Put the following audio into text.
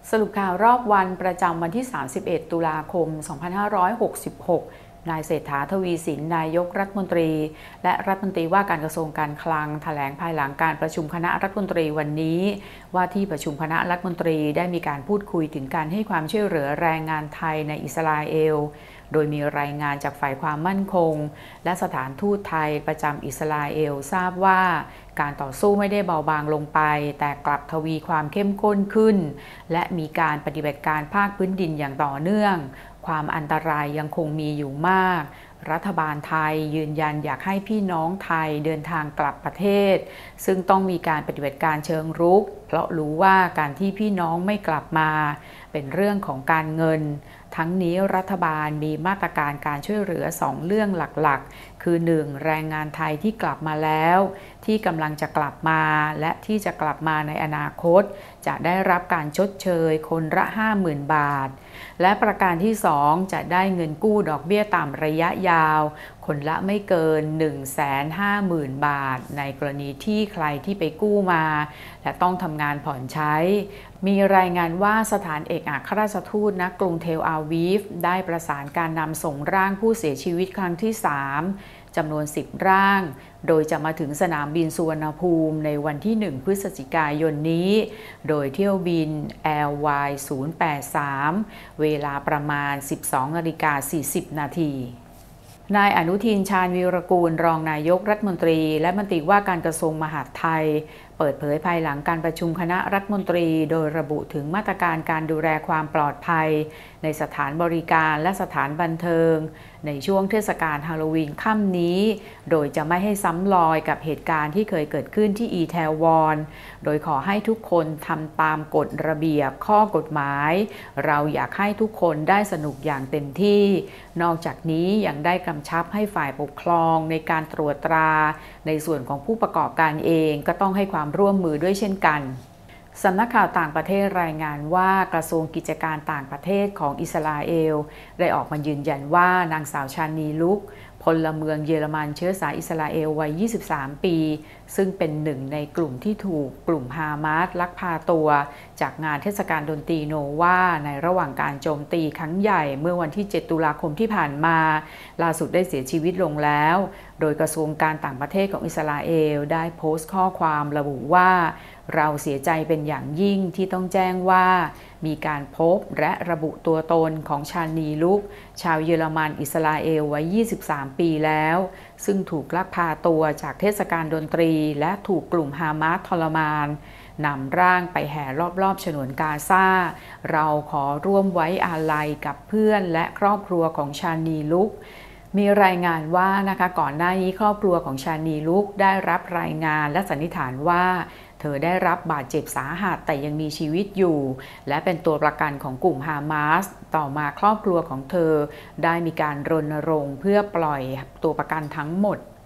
สรุปข่าวรอบวันประจำวันที่ 31 ตุลาคม 2566 นายเศรษฐา ทวีสิน นายกรัฐมนตรีและรัฐมนตรีว่าการกระทรวงการคลังแถลงภายหลังการประชุมคณะรัฐมนตรีวันนี้ว่าที่ประชุมคณะรัฐมนตรีได้มีการพูดคุยถึงการให้ความช่วยเหลือแรงงานไทยในอิสราเอลโดยมีรายงานจากฝ่ายความมั่นคงและสถานทูตไทยประจำอิสราเอลทราบว่าการต่อสู้ไม่ได้เบาบางลงไปแต่กลับทวีความเข้มข้นขึ้นและมีการปฏิบัติการภาคพื้นดินอย่างต่อเนื่องความอันตรายยังคงมีอยู่มากรัฐบาลไทยยืนยันอยากให้พี่น้องไทยเดินทางกลับประเทศซึ่งต้องมีการปฏิบัติการเชิงรุกเพราะรู้ว่าการที่พี่น้องไม่กลับมาเป็นเรื่องของการเงินทั้งนี้รัฐบาลมีมาตรการการช่วยเหลือ2เรื่องหลักๆคือ 1. แรงงานไทยที่กลับมาแล้วที่กำลังจะกลับมาและที่จะกลับมาในอนาคตจะได้รับการชดเชยคนละ 50,000 บาทและประการที่ 2 จะได้เงินกู้ดอกเบี้ยต่ำระยะยาวคนละไม่เกิน 150,000 บาทในกรณีที่ใครที่ไปกู้มาและต้องทำงานผ่อนใช้มีรายงานว่าสถานเอกอัครราชทูตณกรุงเทลอาวีฟได้ประสานการนำส่งร่างผู้เสียชีวิตครั้งที่ 3จำนวน10ร่างโดยจะมาถึงสนามบินสุวรรณภูมิในวันที่ 1 พฤศจิกายนนี้โดยเที่ยวบิน LY 083เวลาประมาณ 12:40 นาทีนายอนุทิน ชาญวีรกูลรองนายกรัฐมนตรีและมนตรีว่าการกระทรวงมหาดไทยเปิดเผยภายหลังการประชุมคณะรัฐมนตรีโดยระบุถึงมาตรการการดูแลความปลอดภัยในสถานบริการและสถานบันเทิงในช่วงเทศกาลฮาโลวีนค่ำนี้โดยจะไม่ให้ซ้ำรอยกับเหตุการณ์ที่เคยเกิดขึ้นที่อีแทวอนโดยขอให้ทุกคนทำตามกฎระเบียบข้อกฎหมายเราอยากให้ทุกคนได้สนุกอย่างเต็มที่นอกจากนี้ยังได้กำชับให้ฝ่ายปกครองในการตรวจตราในส่วนของผู้ประกอบการเองก็ต้องให้ความร่วมมือด้วยเช่นกันสำนักข่าวต่างประเทศรายงานว่ากระทรวงกิจการต่างประเทศของอิสราเอลได้ออกมายืนยันว่านางสาวชานีลุกพลเมืองเยอรมันเชื้อสายอิสราเอลวัย 23 ปีซึ่งเป็นหนึ่งในกลุ่มที่ถูกกลุ่มฮามาสลักพาตัวจากงานเทศกาลดนตรีโนวาในระหว่างการโจมตีครั้งใหญ่เมื่อวันที่ 7 ตุลาคมที่ผ่านมาล่าสุดได้เสียชีวิตลงแล้วโดยกระทรวงการต่างประเทศของอิสราเอลได้โพสต์ข้อความระบุว่าเราเสียใจเป็นอย่างยิ่งที่ต้องแจ้งว่ามีการพบและระบุตัวตนของชานีลุกชาวเยอรมันอิสราเอลวัย 23 ปีแล้วซึ่งถูกลักพาตัวจากเทศกาลดนตรีและถูกกลุ่มฮามาสทรมานนำร่างไปแห่รอบๆฉนวนกาซาเราขอร่วมไว้อาลัยกับเพื่อนและครอบครัวของชานีลุกมีรายงานว่านะคะก่อนหน้านี้ครอบครัวของชานีลุกได้รับรายงานและสันนิษฐานว่าเธอได้รับบาดเจ็บสาหัสแต่ยังมีชีวิตอยู่และเป็นตัวประกันของกลุ่มฮามาสต่อมาครอบครัวของเธอได้มีการรณรงค์เพื่อปล่อยตัวประกันทั้งหมด